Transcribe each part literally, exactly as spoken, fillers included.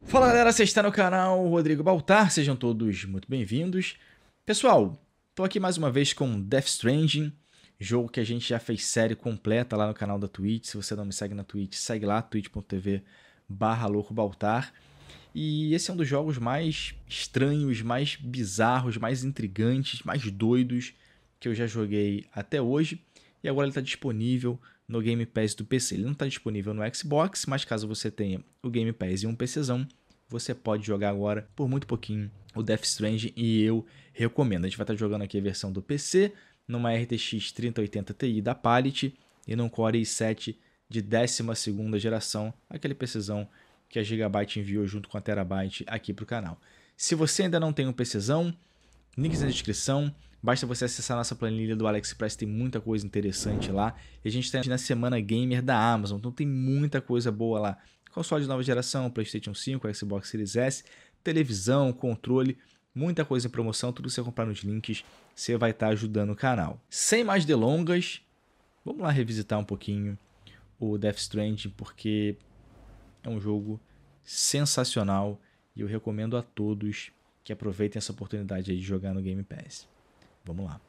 Fala galera, você está no canal Rodrigo Baltar, sejam todos muito bem-vindos. Pessoal, tô aqui mais uma vez com Death Stranding, jogo que a gente já fez série completa lá no canal da Twitch. Se você não me segue na Twitch, segue lá, twitch ponto tv barra louco baltar. E esse é um dos jogos mais estranhos, mais bizarros, mais intrigantes, mais doidos que eu já joguei até hoje. E agora ele está disponível no Game Pass do P C. Ele não está disponível no Xbox, mas caso você tenha o Game Pass e um PCzão, você pode jogar agora por muito pouquinho o Death Stranding e eu recomendo. A gente vai estar jogando aqui a versão do P C, numa R T X trinta oitenta Ti da Palit e num Core i sete de décima segunda geração, aquele PCzão que a Gigabyte enviou junto com a Terabyte aqui para o canal. Se você ainda não tem um PCzão, links na descrição. Basta você acessar a nossa planilha do AliExpress, tem muita coisa interessante lá. E a gente está na Semana Gamer da Amazon, então tem muita coisa boa lá. Console de nova geração, PlayStation cinco, Xbox Series S, televisão, controle, muita coisa em promoção. Tudo que você comprar nos links, você vai estar ajudando o canal. Sem mais delongas, vamos lá revisitar um pouquinho o Death Stranding, porque é um jogo sensacional e eu recomendo a todos que aproveitem essa oportunidade aí de jogar no Game Pass. Vamos lá.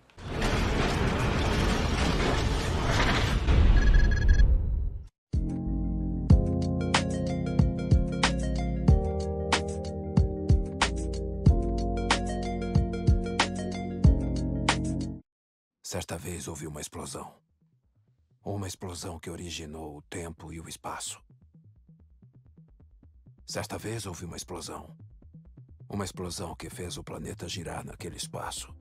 Certa vez houve uma explosão. Uma explosão que originou o tempo e o espaço. Certa vez houve uma explosão. Uma explosão que fez o planeta girar naquele espaço.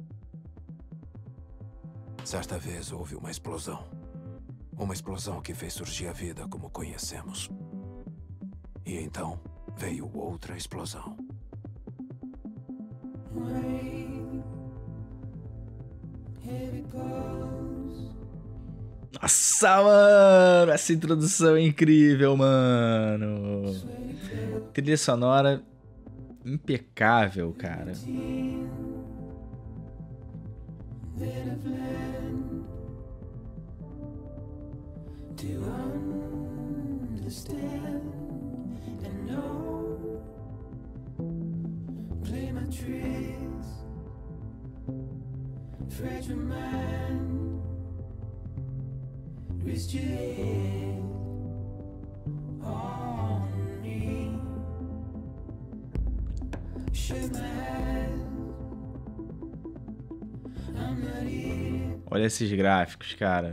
Certa vez houve uma explosão. Uma explosão que fez surgir a vida como conhecemos. E então veio outra explosão. Nossa, mano! Essa introdução é incrível, mano! Trilha sonora impecável, cara. Olha esses gráficos, cara.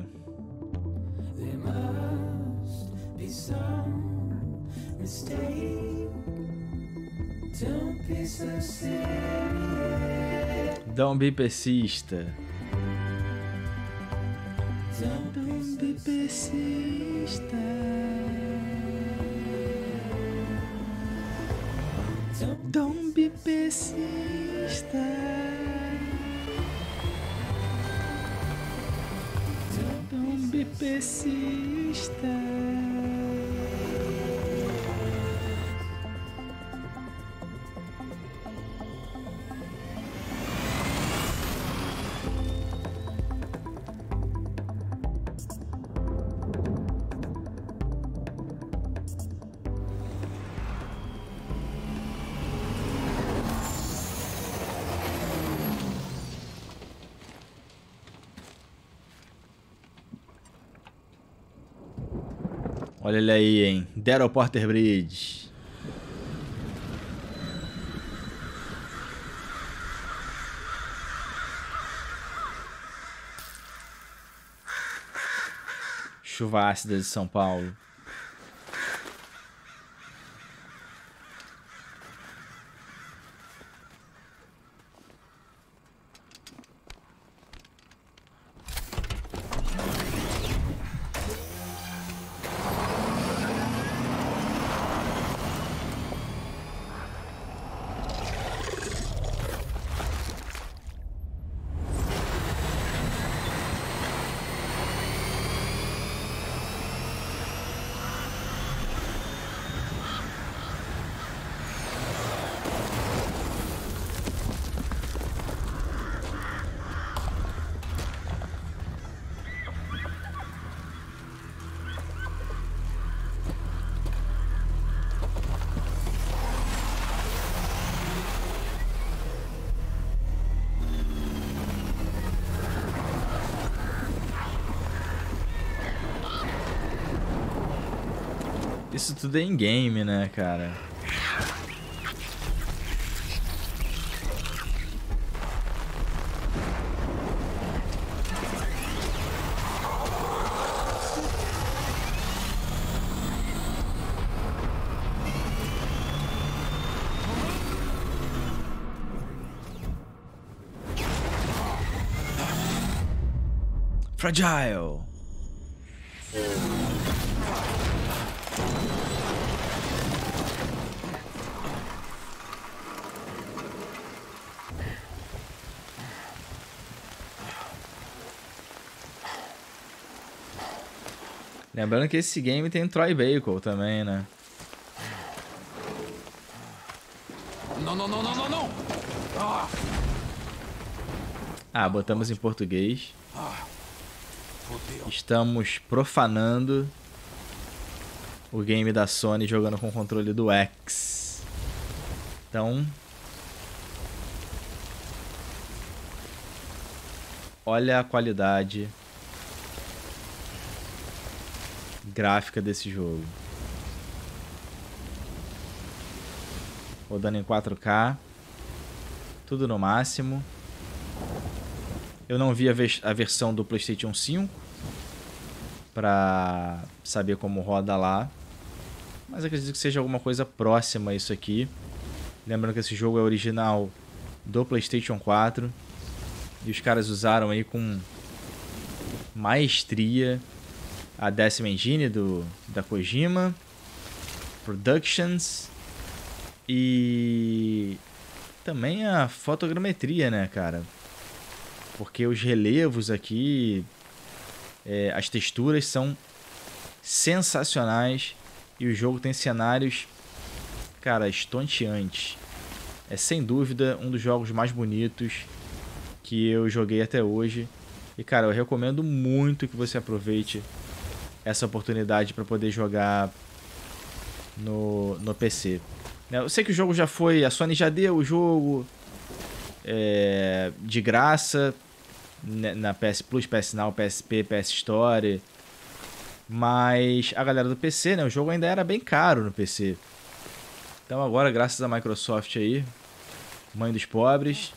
Don't be pessimista. Don't be pessimista. Don't be pessimista. Don't be pessimista. Olha ele aí, hein? Daryl Porter Bridge. Chuva ácida de São Paulo. Isso tudo é em game, né, cara? Fragile. Lembrando que esse game tem Troy Baker também, né? Não, não, não, não, não, não! Ah, Ah, botamos em português. fodeu. Estamos profanando o game da Sony jogando com o controle do X. Então, olha a qualidade gráfica desse jogo. Rodando em quatro K. Tudo no máximo. Eu não vi a, vers a versão do PlayStation cinco para saber como roda lá, mas acredito que seja alguma coisa próxima a isso aqui. Lembrando que esse jogo é original do PlayStation quatro e os caras usaram aí com maestria a décima engine do, da Kojima Productions e também a fotogrametria, né, cara? Porque os relevos aqui, é, as texturas são sensacionais e o jogo tem cenários, cara, estonteantes. É sem dúvida um dos jogos mais bonitos que eu joguei até hoje. E, cara, eu recomendo muito que você aproveite essa oportunidade para poder jogar no, no P C. Eu sei que o jogo já foi, a Sony já deu o jogo é, de graça na P S Plus, P S Now, P S P, P S Store, mas a galera do P C, né, o jogo ainda era bem caro no P C. Então agora, graças à Microsoft aí, mãe dos pobres,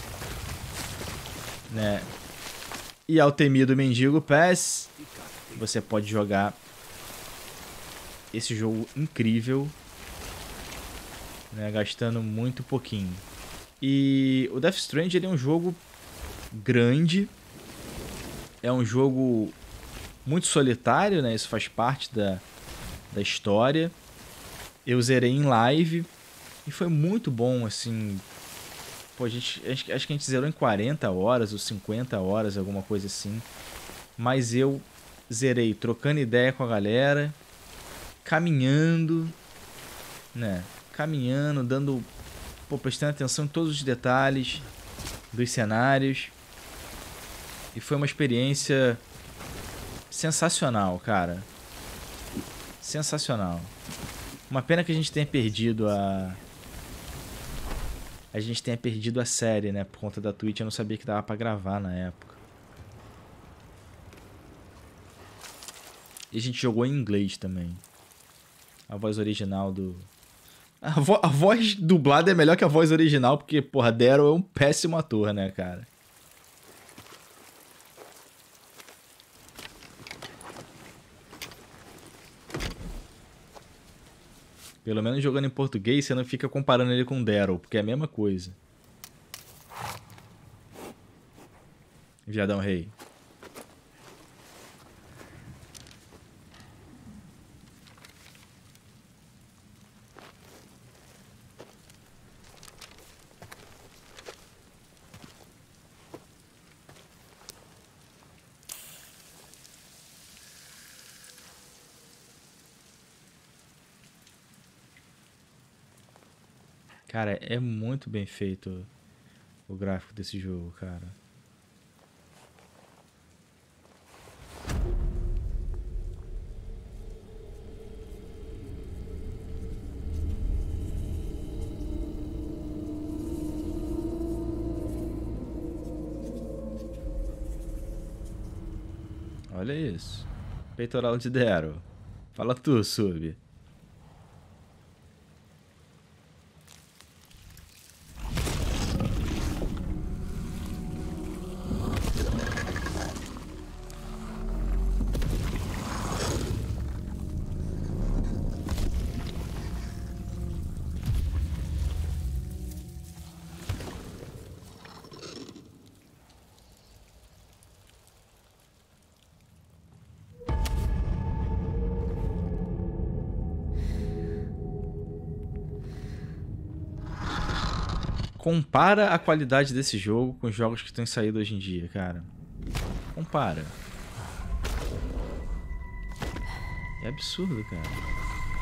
né, e ao temido mendigo P E S, você pode jogar esse jogo incrível, né, gastando muito pouquinho. E o Death Stranding ele é um jogo grande, é um jogo muito solitário, né? Isso faz parte da, da história. Eu zerei em live e foi muito bom, assim. Pô, a gente, acho, acho que a gente zerou em quarenta horas ou cinquenta horas, alguma coisa assim. Mas eu zerei trocando ideia com a galera, caminhando, né? Caminhando, dando, pô, prestando atenção em todos os detalhes dos cenários. E foi uma experiência sensacional, cara. Sensacional. Uma pena que a gente tenha perdido a... A gente tenha perdido a série, né? Por conta da Twitch, eu não sabia que dava pra gravar na época. E a gente jogou em inglês também. A voz original do... A, vo a voz dublada é melhor que a voz original, porque, porra, Daryl é um péssimo ator, né, cara? Pelo menos jogando em português, você não fica comparando ele com Daryl, porque é a mesma coisa. Viadão Rei. Cara, é muito bem feito o gráfico desse jogo, cara. Olha isso. Peitoral de Daryl. Fala tu, Sub. Compara a qualidade desse jogo com os jogos que têm saído hoje em dia, cara. Compara. É absurdo, cara.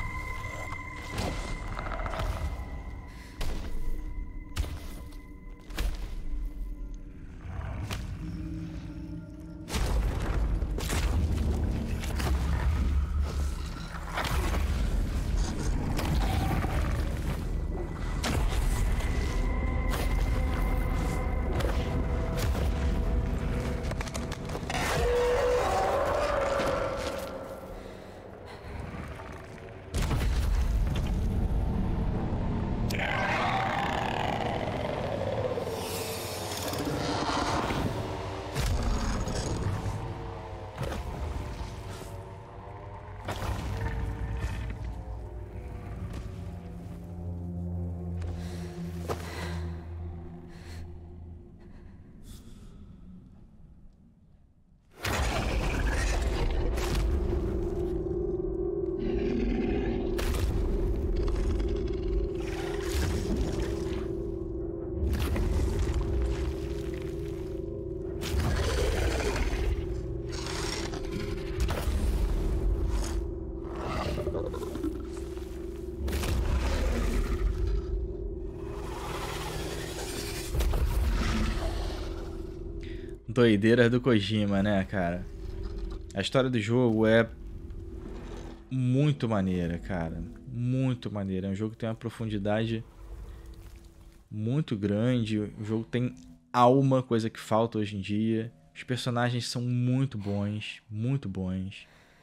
Doideiras do Kojima, né, cara? A história do jogo é muito maneira, cara. Muito maneira. É um jogo que tem uma profundidade muito grande. O jogo tem alma, coisa que falta hoje em dia. Os personagens são muito bons, muito bons.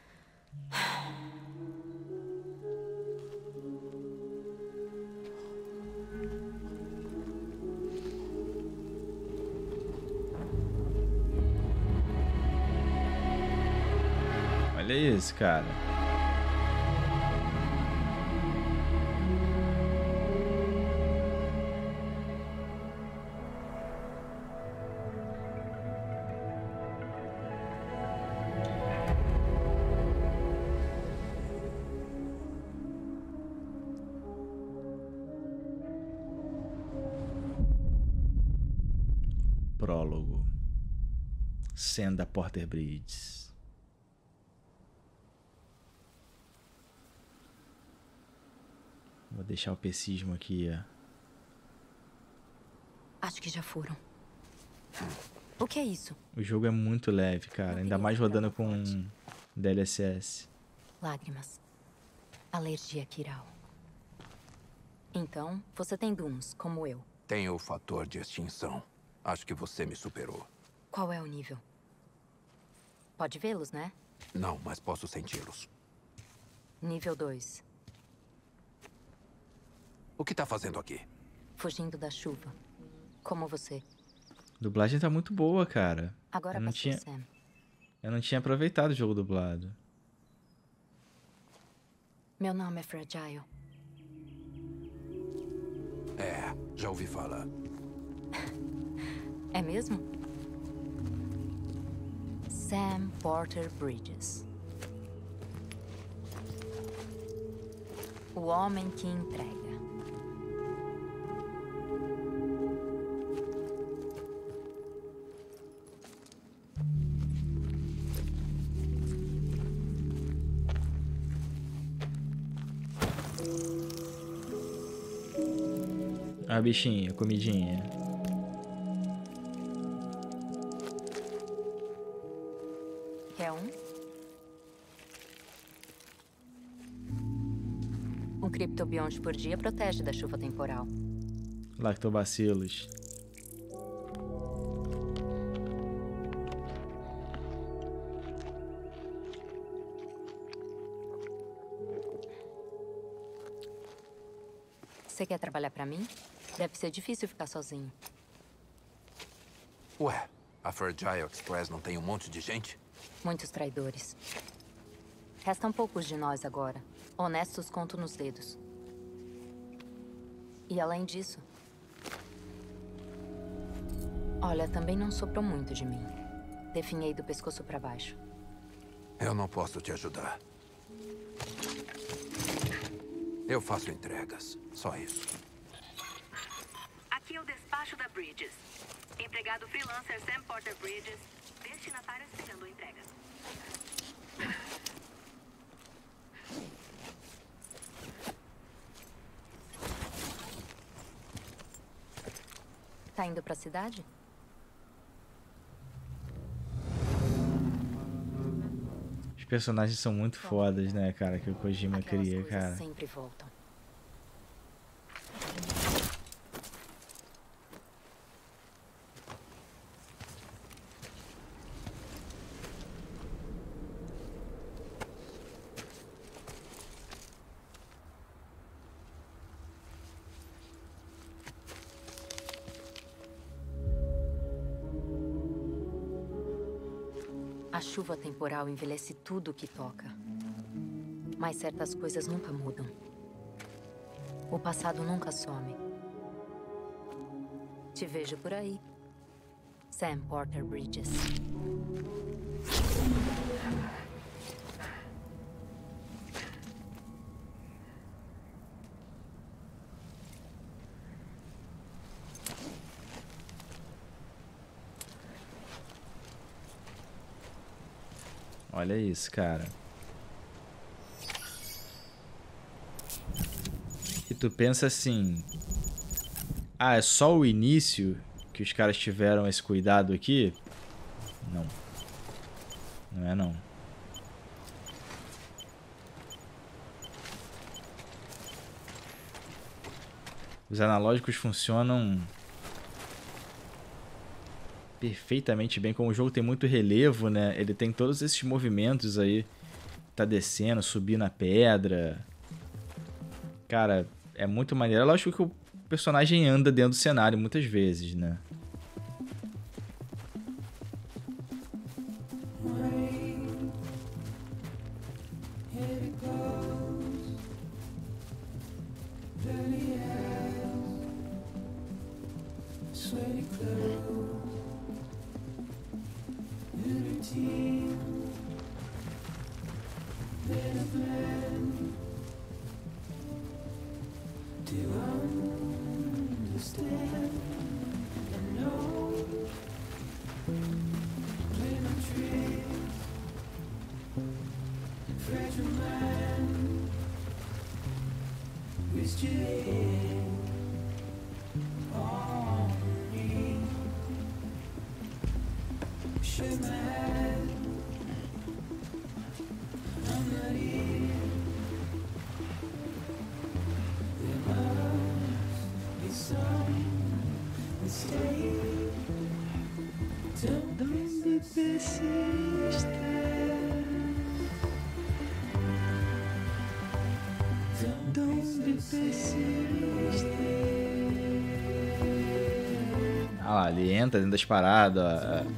Olha isso, cara. Prólogo. Senda Porter Bridges. Vou deixar o pecismo aqui, ó. Acho que já foram. O que é isso? O jogo é muito leve, cara. Ainda mais rodando com D L S S. Lágrimas. Alergia quiral. Então, você tem dooms, como eu. Tenho o fator de extinção. Acho que você me superou. Qual é o nível? Pode vê-los, né? Não, mas posso senti-los. Nível dois. O que tá fazendo aqui? Fugindo da chuva. Como você. A dublagem tá muito boa, cara. Agora eu não passou, tinha, Sam. eu não tinha aproveitado o jogo dublado. Meu nome é Fragile. É, já ouvi falar. É mesmo? Sam Porter Bridges. O homem que entrega. Ah, bichinho, comidinha. Quer um? Um criptobionte por dia protege da chuva temporal. Lactobacilos. Você quer trabalhar pra mim? Deve ser difícil ficar sozinho. Ué, a Fragile Express não tem um monte de gente? Muitos traidores. Restam poucos de nós agora. Honestos conto nos dedos. E além disso... Olha, também não soprou muito de mim. Definhei do pescoço pra baixo. Eu não posso te ajudar. Eu faço entregas, só isso. Aqui é o abaixo da Bridges. Empregado freelancer Sam Porter Bridges. Destinatário esperando a entrega. Tá indo pra cidade? Os personagens são muito fodas, né, cara, que o Kojima Aquelas cria, coisas cara. sempre voltam. A chuva temporal envelhece tudo que toca. Mas certas coisas nunca mudam. O passado nunca some. Te vejo por aí. Sam Porter Bridges. Olha isso, cara. E tu pensa assim... Ah, é só o início que os caras tiveram esse cuidado aqui? Não. Não é não. Os analógicos funcionam perfeitamente bem. Como o jogo tem muito relevo, né? Ele tem todos esses movimentos aí. Tá descendo, subir na pedra. Cara, é muito maneiro. É lógico que o personagem anda dentro do cenário muitas vezes, né? Ah lá, ele entra dentro das paradas. Ó.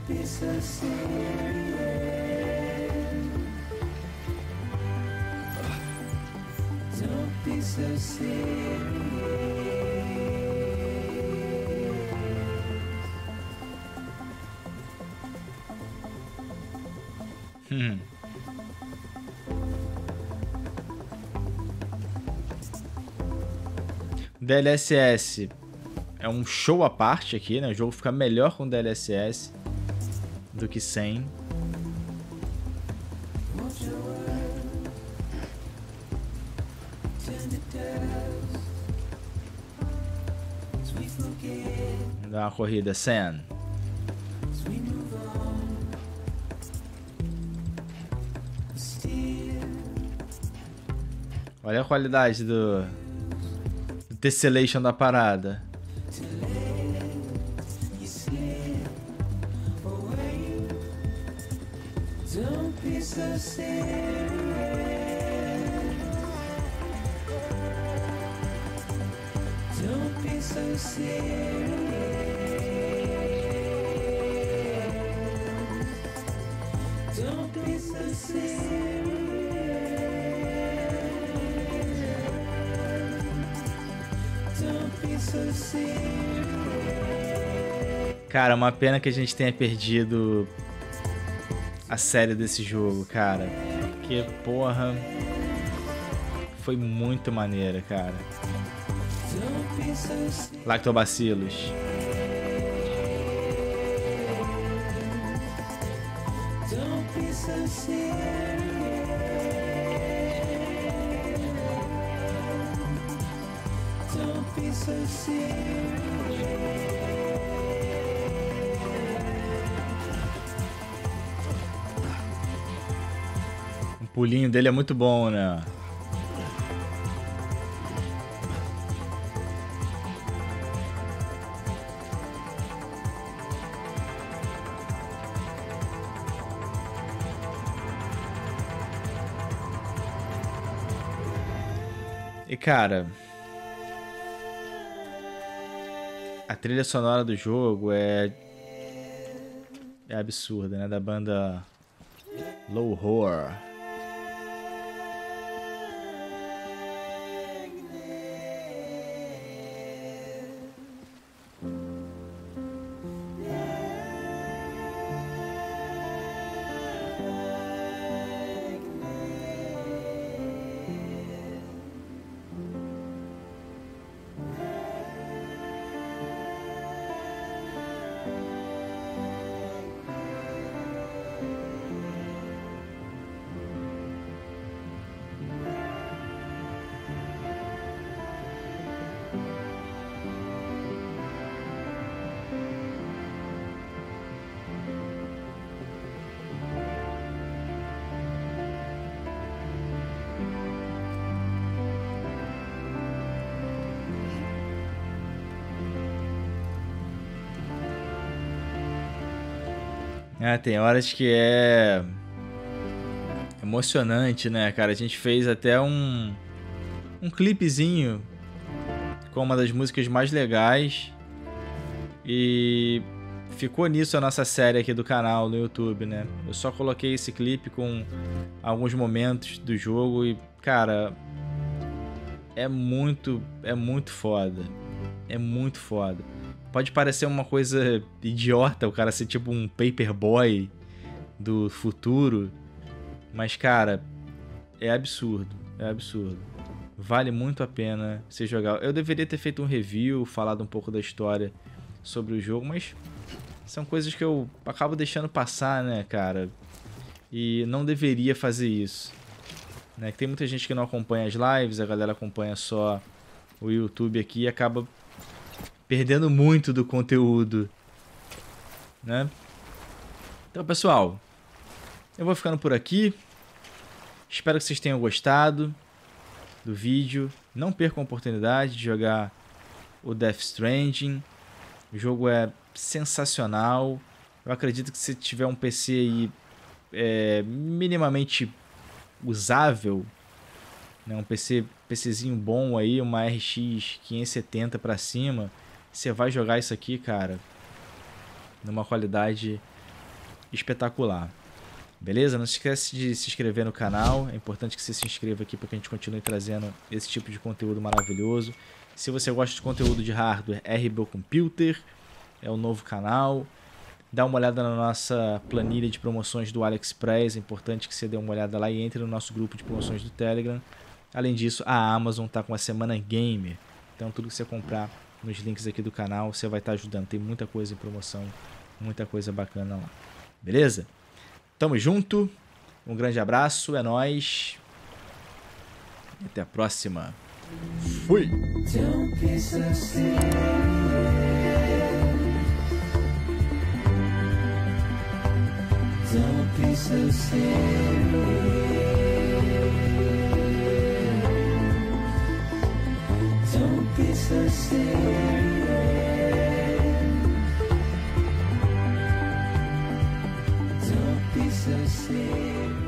Hum. D L S S é um show à parte aqui, né? O jogo fica melhor com D L S S do que sem. Vamos dar uma corrida, Sam. Olha a qualidade do, do tessellation da parada. Cara, uma pena que a gente tenha perdido a série desse jogo, cara. Porque, porra, foi muito maneira, cara. Lactobacilos. so serious. Don't be so serious. O pulinho dele é muito bom, né? E cara, a trilha sonora do jogo é é absurda, né? Da banda Low Horror. Ah, tem horas que é emocionante, né, cara? A gente fez até um um clipezinho com uma das músicas mais legais e ficou nisso a nossa série aqui do canal no YouTube, né? Eu só coloquei esse clipe com alguns momentos do jogo e, cara, é muito, é muito foda. É muito foda. Pode parecer uma coisa idiota o cara ser tipo um paperboy do futuro, mas, cara, é absurdo, é absurdo. Vale muito a pena você jogar. Eu deveria ter feito um review, falado um pouco da história sobre o jogo, mas são coisas que eu acabo deixando passar, né, cara? E não deveria fazer isso, né? Tem muita gente que não acompanha as lives, a galera acompanha só o YouTube aqui e acaba perdendo muito do conteúdo, né? Então, pessoal, eu vou ficando por aqui. Espero que vocês tenham gostado do vídeo. Não percam a oportunidade de jogar o Death Stranding. O jogo é sensacional. Eu acredito que se tiver um P C aí é, minimamente usável, né, um P C, PCzinho bom aí, uma R X quinhentos e setenta para cima, você vai jogar isso aqui, cara, numa qualidade espetacular. Beleza? Não se esquece de se inscrever no canal. É importante que você se inscreva aqui para que a gente continue trazendo esse tipo de conteúdo maravilhoso. Se você gosta de conteúdo de hardware, R B Computer é o novo canal. Dá uma olhada na nossa planilha de promoções do AliExpress. É importante que você dê uma olhada lá e entre no nosso grupo de promoções do Telegram. Além disso, a Amazon está com a Semana Gamer. Então tudo que você comprar nos links aqui do canal, você vai estar ajudando. Tem muita coisa em promoção, muita coisa bacana lá. Beleza? Tamo junto. Um grande abraço, é nóis. E até a próxima. Fui! Don't be so serious. Don't be so serious. Don't be so serious. Don't be so serious.